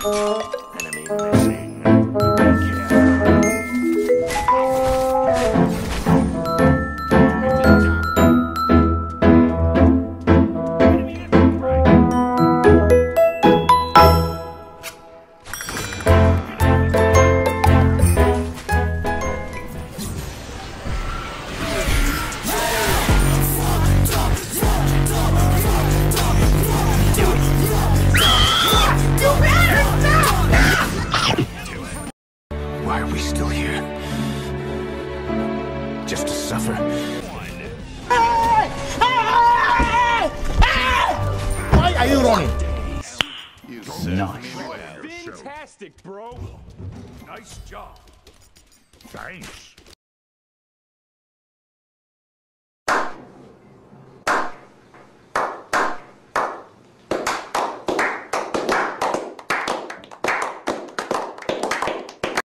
Enemy missing. Why are we still here? Just to suffer? Why are you running? Nice. Fantastic, bro. Nice job. Thanks.